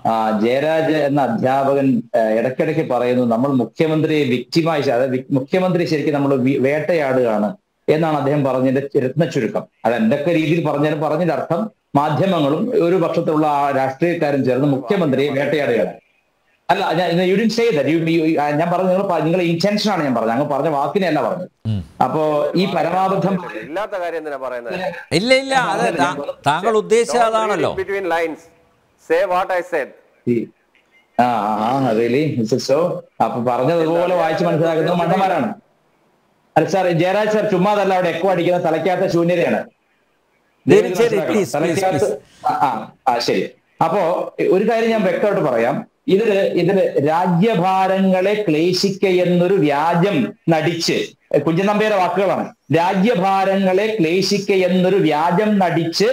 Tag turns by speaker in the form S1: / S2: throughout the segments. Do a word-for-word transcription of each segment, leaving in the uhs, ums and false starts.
S1: ജയരാജ് എന്ന അധ്യാപകൻ ഇടയ്ക്കിടയ്ക്ക് പറയുന്നു നമ്മൾ മുഖ്യമന്ത്രിയെ വിക്ടിമായി, അതായത് മുഖ്യമന്ത്രി ശരിക്കും നമ്മൾ വേട്ടയാടുകയാണ് എന്നാണ് അദ്ദേഹം പറഞ്ഞതിന്റെ രത്ന ചുരുക്കം. അത് എന്തൊക്കെ രീതിയിൽ പറഞ്ഞാലും പറഞ്ഞതിന്റെ അർത്ഥം മാധ്യമങ്ങളും ഒരു പക്ഷത്തുള്ള രാഷ്ട്രീയക്കാരും ചേർന്ന് മുഖ്യമന്ത്രിയെ വേട്ടയാടുകയാണ്. അല്ല, യു ഡിഡ്ന്റ് സേ ദാറ്റ്. ഞാൻ പറഞ്ഞു നിങ്ങൾ നിങ്ങൾ ഇന്റൻഷൻ ആണ് ഞാൻ പറഞ്ഞത്, അങ്ങ് പറഞ്ഞ വാക്കിനെ അല്ല പറഞ്ഞത്. അപ്പോ ഈ പരമാബദ്ധം
S2: ഇല്ലാത്ത കാര്യം എന്തിനാ പറയുന്നത്?
S3: ഇല്ല ഇല്ല, അത് താങ്കൾ ഉദ്ദേശിച്ച അതാണല്ലോ.
S1: അപ്പൊ പറഞ്ഞതുപോലെ വായിച്ച് മനസ്സിലാക്കുന്നത് മണ്ടന്മാരാണ്. അല്ല സാർ, ജയരാജ് സാർ ചുമ്മാതല്ല അവിടെ എക്കോ അടിക്കുന്ന തലയ്ക്കകത്ത ശൂന്യതയാണ്. ശരി. അപ്പോ ഒരു കാര്യം ഞാൻ വ്യക്തമായിട്ട് പറയാം. ഇതില് ഇതില് രാജ്യഭാരങ്ങളെ ക്ലേശിക്ക എന്നൊരു വ്യാജം നടിച്ച്, കുഞ്ചൻ നമ്പ്യാരുടെ വാക്കുകളാണ്, രാജ്യഭാരങ്ങളെ ക്ലേശിക്ക എന്നൊരു വ്യാജം നടിച്ച്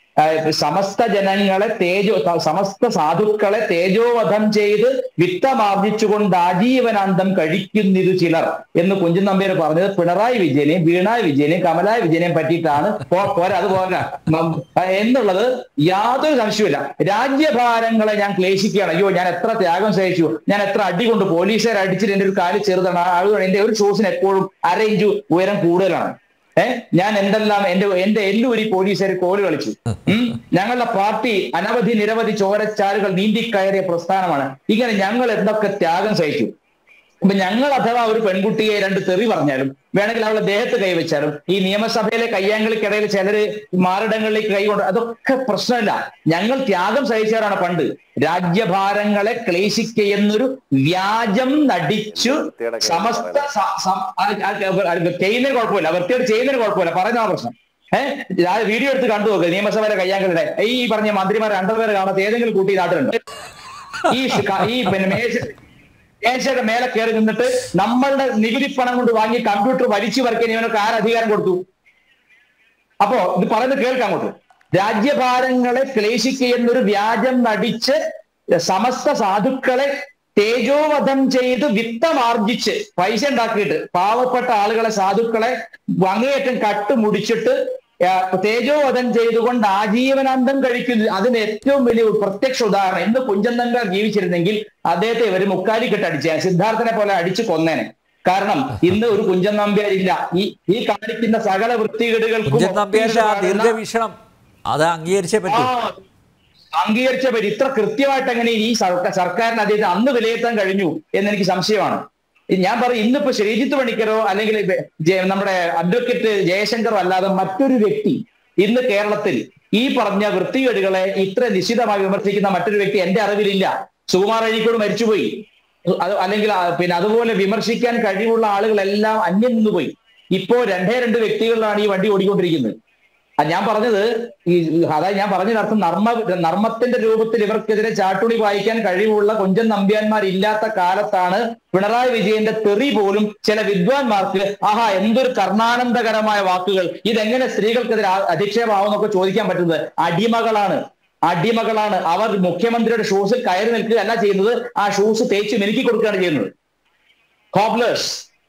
S1: സമസ്ത ജനങ്ങളെ തേജോ സമസ്ത സാധുക്കളെ തേജോവധം ചെയ്ത് വിത്തമാർജിച്ചുകൊണ്ട് ആജീവനാന്തം കഴിക്കുന്നിരു ചിലർ എന്ന് കുഞ്ചൻ നമ്പ്യാർ പറഞ്ഞത് പിണറായി വിജയനെയും വീണായി വിജയനെയും കമലായി വിജയനെയും പറ്റിയിട്ടാണ്. പോരാ അത് പോരാ എന്നുള്ളത് യാതൊരു സംശയമില്ല. രാജ്യഭാരങ്ങളെ ഞാൻ ക്ലേശിക്കുകയാണ്, അയ്യോ ഞാൻ എത്ര ത്യാഗം സഹിച്ചു, ഞാൻ എത്ര അടി കൊണ്ട് പോലീസുകാർ അടിച്ചിട്ട് എന്റെ ഒരു കാല് ചെറുതാണ്, അതുകൊണ്ട് എന്റെ ഒരു ഷൂസിന് എപ്പോഴും അര ഇഞ്ച് ഉയരം കൂടുതലാണ്. ഏഹ് ഞാൻ എന്തെല്ലാം എന്റെ എന്റെ എല്ലൂരി പോലീസുകാർ കോല് കളിച്ചു. ഉം ഞങ്ങളുടെ പാർട്ടി അനവധി നിരവധി ചോരച്ചാലുകൾ നീന്തിക്കയറിയ പ്രസ്ഥാനമാണ്. ഇങ്ങനെ ഞങ്ങൾ എന്തൊക്കെ ത്യാഗം സഹിച്ചു. അപ്പൊ ഞങ്ങൾ അഥവാ ഒരു പെൺകുട്ടിയെ രണ്ട് തെറി പറഞ്ഞാലും വേണമെങ്കിൽ അവളുടെ ദേഹത്ത് കൈവച്ചാലും ഈ നിയമസഭയിലെ കയ്യാങ്കളിക്കിടയിൽ ചിലര് മാറിടങ്ങളിലേക്ക് കൈകൊണ്ട് അതൊക്കെ പ്രശ്നമില്ല. ഞങ്ങൾ ത്യാഗം സഹിച്ചവരാണ് പണ്ട്. രാജ്യഭാരങ്ങളെ ക്ലേശിക്ക എന്നൊരു വ്യാജം നടിച്ചു സമസ്ത ചെയ്യുന്നതിന് കുഴപ്പമില്ല, വൃത്തിയോട് ചെയ്യുന്നതിന് കുഴപ്പമില്ല, പറയുന്ന പ്രശ്നം. ഏഹ് വീഡിയോ എടുത്ത് കണ്ടു നോക്കുക. നിയമസഭയിലെ കയ്യാങ്കളുടെ ഈ പറഞ്ഞ മന്ത്രിമാരെ രണ്ടുപേരെ കാണാത്ത ഏതെങ്കിലും കൂട്ടി നാട്ടിലുണ്ട്? ഈ ഈ പിന്നെ മേശ മേശയുടെ മേലെ കയറി നിന്നിട്ട് നമ്മളുടെ നികുതി പണം കൊണ്ട് വാങ്ങി കമ്പ്യൂട്ടർ വലിച്ചു വരയ്ക്കാൻ ഇവനൊക്കെ ആര് അധികാരം കൊടുത്തു? അപ്പോ ഇത് പറയുന്നത് കേൾക്കാൻ അങ്ങോട്ട്. രാജ്യഭാരങ്ങളെ ക്ലേശിക്ക എന്നൊരു വ്യാജം നടിച്ച് സമസ്ത സാധുക്കളെ തേജോവധം ചെയ്ത് വിത്തമാർജിച്ച് പൈസ ഉണ്ടാക്കിയിട്ട് പാവപ്പെട്ട ആളുകളെ സാധുക്കളെ അങ്ങേയറ്റം കട്ടുമുടിച്ചിട്ട് തേജോവധം ചെയ്തുകൊണ്ട് ആജീവനാന്തം കഴിക്കുന്നു. അതിന് ഏറ്റവും വലിയ പ്രത്യക്ഷ ഉദാഹരണം, ഇന്ന് കുഞ്ചൻ നമ്പ്യാർ ജീവിച്ചിരുന്നെങ്കിൽ അദ്ദേഹത്തെ ഇവര് മുക്കാലിക്കെട്ട് അടിച്ചേ, സിദ്ധാർത്ഥനെ പോലെ അടിച്ചു കൊന്നേനെ. കാരണം ഇന്ന് ഒരു കുഞ്ചൻ നമ്പ്യാർ ഇല്ല. ഈ ഈ കാണിക്കുന്ന സകല വൃത്തികേടുകൾക്കും
S3: ദീർഘവീക്ഷണം അത് അംഗീകരിച്ചേ പറ്റൂ.
S1: അംഗീകരിച്ച പറ്റി ഇത്ര കൃത്യമായിട്ട് എങ്ങനെ ഈ സർക്കാരിന് അദ്ദേഹത്തെ അന്ന് വിലയിരുത്താൻ കഴിഞ്ഞു എന്നെനിക്ക് സംശയമാണ്. ഞാൻ പറയും, ഇന്നിപ്പോ ശ്രീജിത്ത് പണിക്കരോ അല്ലെങ്കിൽ നമ്മുടെ അഡ്വക്കേറ്റ് ജയശങ്കറോ അല്ലാതെ മറ്റൊരു വ്യക്തി ഇന്ന് കേരളത്തിൽ ഈ പറഞ്ഞ വൃത്തികേടുകളെ ഇത്ര നിശ്ചിതമായി വിമർശിക്കുന്ന മറ്റൊരു വ്യക്തി എന്റെ അറിവിലില്ല. സുകുമാർ അഴീക്കോട് മരിച്ചുപോയി, അത് അല്ലെങ്കിൽ പിന്നെ അതുപോലെ വിമർശിക്കാൻ കഴിവുള്ള ആളുകളെല്ലാം അന്യം നിന്നുപോയി. ഇപ്പോ രണ്ടേ രണ്ട് വ്യക്തികളിലാണ് ഈ വണ്ടി ഓടിക്കൊണ്ടിരിക്കുന്നത്. ഞാൻ പറഞ്ഞത് ഈ അതായത് ഞാൻ പറഞ്ഞതിനർത്ഥം നർമ്മ നർമ്മത്തിന്റെ രൂപത്തിൽ ഇവർക്കെതിരെ ചാട്ടുളി വായിക്കാൻ കഴിവുള്ള കുഞ്ചൻ നമ്പ്യാന്മാരില്ലാത്ത കാലത്താണ് പിണറായി വിജയന്റെ തെറി പോലും ചില വിദ്വാൻമാർക്ക് ആഹാ എന്തൊരു കർണാനന്ദകരമായ വാക്കുകൾ, ഇതെങ്ങനെ സ്ത്രീകൾക്കെതിരെ അധിക്ഷേപമാവെന്നൊക്കെ ചോദിക്കാൻ പറ്റുന്നത്. അടിമകളാണ് അടിമകളാണ് അവർ. മുഖ്യമന്ത്രിയുടെ ഷൂസിൽ കയറി നിൽക്കുകയല്ല ചെയ്യുന്നത്, ആ ഷൂസ് തേച്ച് മെരുക്കി കൊടുക്കുകയാണ് ചെയ്യുന്നത്. Cobblers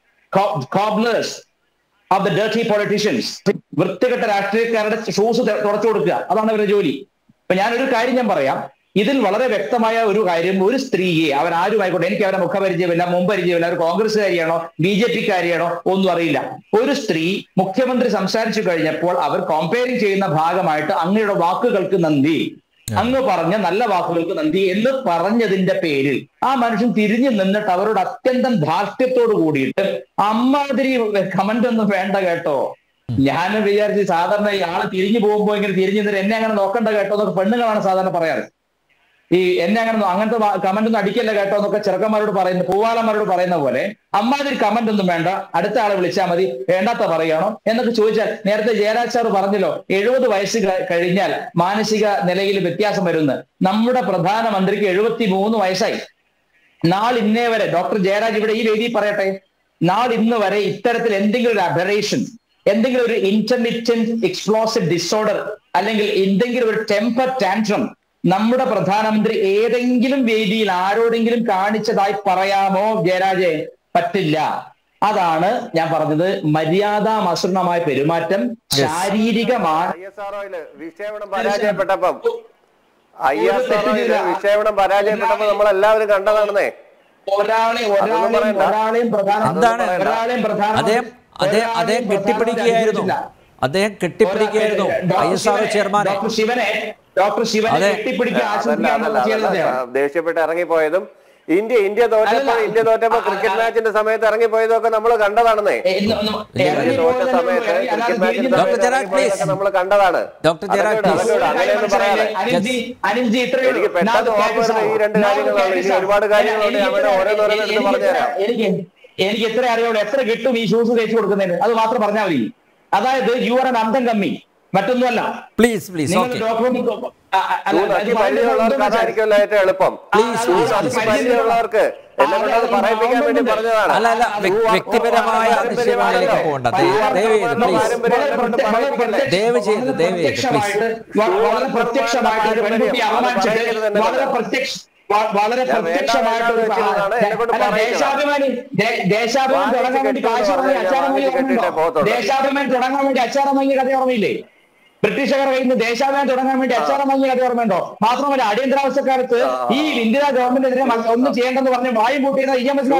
S1: cobblers of the dirty politicians, വൃത്തികെട്ട രാഷ്ട്രീയക്കാരുടെ ഷൂസ് തുടച്ചു കൊടുക്കുക, അതാണ് അവരുടെ ജോലി. ഇപ്പൊ ഞാനൊരു കാര്യം ഞാൻ പറയാം, ഇതിൽ വളരെ വ്യക്തമായ ഒരു കാര്യം, ഒരു സ്ത്രീയെ അവർ ആരുമായിക്കോട്ടെ, എനിക്ക് അവരെ മുഖപരിചയമില്ല, മുമ്പരിചയമില്ല, അവർ കോൺഗ്രസ്സുകാരിയാണോ ബി ജെ പിക്കാരിയാണോ ഒന്നും അറിയില്ല. ഒരു സ്ത്രീ മുഖ്യമന്ത്രി സംസാരിച്ചു കഴിഞ്ഞപ്പോൾ അവർ കമ്പയറിംഗ് ചെയ്യുന്ന ഭാഗമായിട്ട് അങ്ങയുടെ വാക്കുകൾക്ക് നന്ദി, അങ്ങ് പറഞ്ഞ നല്ല വാക്കുകൾക്ക് നന്ദി എന്ന് പറഞ്ഞതിന്റെ പേരിൽ ആ മനുഷ്യൻ തിരിഞ്ഞു നിന്നിട്ട് അവരോട് അത്യന്തം ധാർഷ്ട്യത്തോട് കൂടിയിട്ട് അമ്മാതിരി കമന്റ് ഒന്നും വേണ്ട കേട്ടോ. ഞാൻ വിചാരിച്ച് സാധാരണ ഈ ആള് തിരിഞ്ഞു പോകുമ്പോ ഇങ്ങനെ തിരിഞ്ഞു നിന്നിട്ട് എന്നെ അങ്ങനെ നോക്കണ്ട കേട്ടോ എന്നൊക്കെ പെണ്ണുങ്ങളാണ് സാധാരണ പറയാറ്. ഈ എന്നെ അങ്ങനെ അങ്ങനത്തെ കമന്റ് ഒന്നും അടിക്കല്ല കേട്ടോ എന്നൊക്കെ ചെറുക്കന്മാരോട് പറയുന്ന പൂവാലന്മാരോട് പറയുന്ന പോലെ അമ്മാതിരി കമന്റ് ഒന്നും വേണ്ട, അടുത്ത ആളെ വിളിച്ചാൽ മതി, വേണ്ടാത്ത പറയുകയാണോ എന്നൊക്കെ ചോദിച്ചാൽ, നേരത്തെ ജയരാജ് സാർ പറഞ്ഞല്ലോ എഴുപത് വയസ്സ് കഴിഞ്ഞാൽ മാനസിക നിലയിൽ വ്യത്യാസം വരുന്നത്. നമ്മുടെ പ്രധാനമന്ത്രിക്ക് എഴുപത്തി മൂന്ന് വയസ്സായി. നാളിന്നേ വരെ ഡോക്ടർ ജയരാജ് ഇവിടെ ഈ വേദിയിൽ പറയട്ടെ, നാളിന്ന് വരെ ഇത്തരത്തിൽ എന്തെങ്കിലും ഒരു അബറേഷൻ, എന്തെങ്കിലും ഒരു ഇന്റർമിറ്റന്റ് എക്സ്പ്ലോസീവ് ഡിസോർഡർ അല്ലെങ്കിൽ എന്തെങ്കിലും ഒരു ടെമ്പർ ടാൻട്രം നമ്മുടെ പ്രധാനമന്ത്രി ഏതെങ്കിലും വേദിയിൽ ആരോടെങ്കിലും കാണിച്ചതായി പറയാമോ ജയരാജെ? പറ്റില്ല. അതാണ് ഞാൻ പറഞ്ഞത്, മര്യാദാമസൃണമായ പെരുമാറ്റം, ശാരീരികമായ
S2: പരാജയപ്പെട്ടപ്പം ഐ എസ് ആർ വിക്ഷേപണം പരാജയപ്പെട്ടപ്പോൾ നമ്മൾ എല്ലാവരും കണ്ടതാണെന്നേ.
S1: ഒരാളെ ഒരാളെയും ഒരാളെയും
S3: എന്താണ്
S1: ഒരാളെയും പ്രധാന
S3: അദ്ദേഹം അദ്ദേഹം അദ്ദേഹം കെട്ടിപ്പിടിക്കുകയായിരുന്നു അദ്ദേഹം കെട്ടിപ്പിടിക്കുകയായിരുന്നു ഐ എസ് ആർ ചെയർമാനെ.
S1: ഡോക്ടർ ശിവനെ ഡോക്ടർ ശിവനെ കെട്ടിപ്പിടിക്കുക
S2: ദേഷ്യപ്പെട്ട് ഇറങ്ങിപ്പോയതും ഇന്ത്യ ഇന്ത്യ തോറ്റപ്പോ ഇന്ത്യ തോറ്റപ്പോ ക്രിക്കറ്റ് മാച്ചിന്റെ സമയത്ത് ഇറങ്ങിപ്പോയതൊക്കെ നമ്മൾ കണ്ടതാണെന്നേ. തോറ്റ സമയത്ത് ക്രിക്കറ്റ് മാച്ചിന്റെ സമയത്ത് നമ്മൾ കണ്ടതാണ്. അങ്ങനെയൊന്നും പറയാതെ എനിക്ക് പെട്ടെന്ന് ഓർമ്മ വരുന്ന ഈ രണ്ട് കാര്യങ്ങളാണ്. ഇനി ഒരുപാട് കാര്യങ്ങളുണ്ട്, അങ്ങനെ ഓരോന്നോരോന്നെടുത്ത് പറഞ്ഞുതരാം.
S1: എനിക്ക് എനിക്ക് എത്ര അറിയുള്ളൂ, എത്ര കിട്ടും ഈ ഷൂസ് തേച്ച് കൊടുക്കുന്നതിന്, അത് മാത്രം പറഞ്ഞാൽ മതി. അതായത് യു ആർ എൻ അന്തം കമ്മി, മറ്റൊന്നുമല്ല.
S3: പ്ലീസ് പ്ലീസ്
S2: പരിചയമുള്ളവർക്കായിരിക്കുമല്ലോ ഏറ്റവും എളുപ്പം. പരിചയമുള്ളവർക്ക് എന്നെ കൊണ്ടത് പറയിപ്പിക്കാൻ വേണ്ടി പറഞ്ഞതാണ്.
S3: അല്ല അല്ല വ്യക്തിപരമായ അതിശയങ്ങളിലേക്ക് പോകണ്ട. ദയവ് ചെയ്ത് ദയവ് ചെയ്ത്
S1: വളരെ പ്രത്യക്ഷമായിട്ട് വളരെ പ്രത്യക്ഷമായിട്ട് ദേശാഭിമാനി ദേശാഭിമാനി തുടങ്ങാൻ വേണ്ടി കാശിറങ്ങി അച്ചാറമങ്ങി ഓർമ്മയുണ്ടോ? ദേശാഭിമാനി തുടങ്ങാൻ വേണ്ടി അച്ചാറമങ്ങി കഥ ഓർമ്മയില്ലേ? ബ്രിട്ടീഷുകാർ കയ്യിൽ നിന്ന് ദേശാഭിമാനി തുടങ്ങാൻ വേണ്ടി അച്ചാറമങ്ങി കഥ ഓർമ്മയുണ്ടോ? മാത്രമല്ല അടിയന്തരാവസ്ഥക്കാലത്ത് ഈ ഇന്ദിരാ ഗവൺമെന്റിനെതിരെ ഒന്നും ചെയ്യേണ്ടെന്ന് പറഞ്ഞ് വായും കൂട്ടിയിരുന്ന ഇ എം എസ്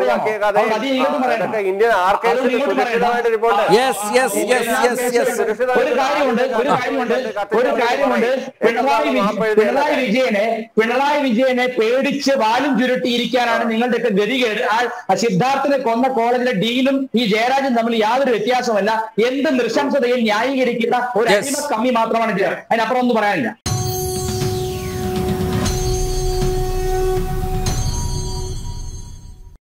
S1: ഒരു കാര്യമുണ്ട് ഒരു കാര്യമുണ്ട് ഒരു കാര്യമുണ്ട് പിണറായി പിണറായി വിജയനെ പിണറായി വിജയനെ പേടിച്ച് വാലും ചുരുട്ടിയിരിക്കാനാണ് നിങ്ങളുടെയൊക്കെ ഗതികേട്. ആ സിദ്ധാർത്ഥനെ കൊന്ന കോളേജിലെ ഡീനും ഈ ജയരാജും തമ്മിൽ യാതൊരു വ്യത്യാസമല്ല. എന്ത് നൃശംസതയും ന്യായീകരിക്കുന്ന ഒരു അടിമ കമ്മി മാത്രമാണ് ഇത്. അതിനപ്പുറം ഒന്നും പറയാനില്ല.